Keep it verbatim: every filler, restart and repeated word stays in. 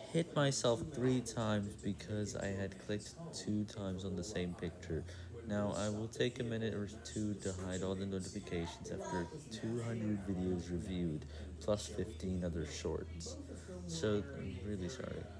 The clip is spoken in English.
hit myself three times because I had clicked two times on the same picture. Now, I will take a minute or two to hide all the notifications after two hundred videos reviewed, plus fifteen other shorts. So, I'm really sorry.